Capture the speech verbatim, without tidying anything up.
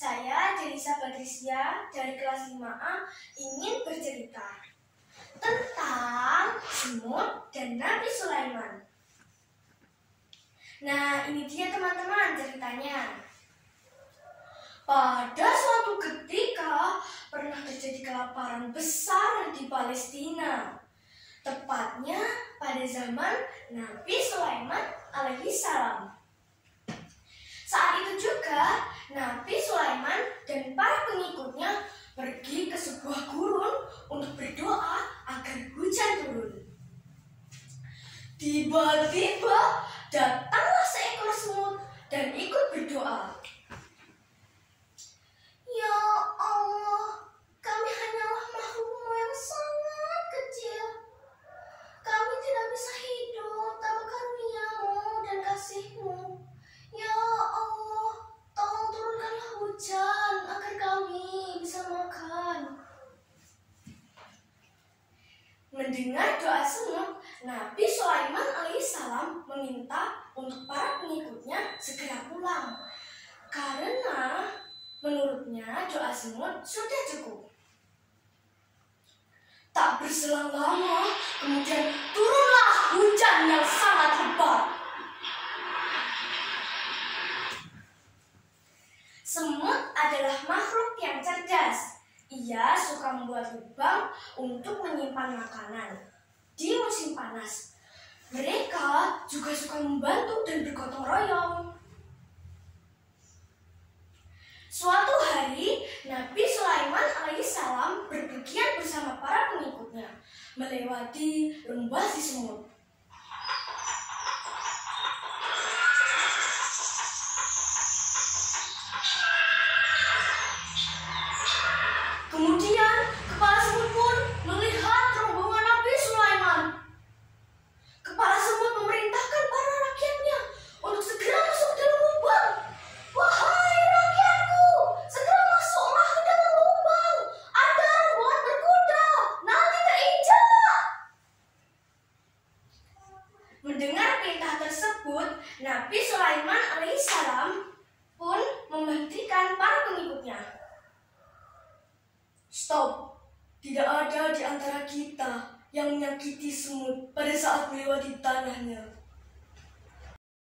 Saya Jelisa Patricia dari kelas lima A ingin bercerita tentang semut dan Nabi Sulaiman. Nah, ini dia teman-teman ceritanya. Pada suatu ketika pernah terjadi kelaparan besar di Palestina. Tepatnya pada zaman Nabi Sulaiman alaihi salam. Saat itu juga Nabi Sulaiman dan para pengikutnya pergi ke sebuah gurun untuk berdoa agar hujan turun. Tiba-tiba datanglah seekor semut dan ikut berdoa. Ya Allah, kami hanyalah makhluk yang sangat kecil. Kami tidak bisa hidup tanpa karunia-Mu dan kasih-Mu. Ya Allah, tolong turunkanlah hujan agar kami bisa makan. Mendengar doa semut, Nabi Sulaiman alaihissalam meminta untuk para pengikutnya segera pulang. Karena menurutnya doa semut sudah cukup. Tak berselang lama, kemudian turunlah hujan yang sangat lebat. Semut adalah makhluk yang cerdas. Ia suka membuat lubang untuk menyimpan makanan di musim panas. Mereka juga suka membantu dan bergotong royong. Suatu hari, Nabi Sulaiman alaihissalam berpergian bersama para pengikutnya melewati lembah si semut. Kemudian, kepala semut pun melihat rombongan Nabi Sulaiman. Kepala semut memerintahkan para rakyatnya untuk segera masuk ke dalam lubang. Wahai rakyatku, segera masuklah ke dalam lubang. Ada rombongan berkuda, nanti terinjak. Mendengar perintah tersebut, Nabi Sulaiman alaihissalam pun menghentikan para pengikutnya. Stop, tidak ada di antara kita yang menyakiti semut pada saat melewati tanahnya.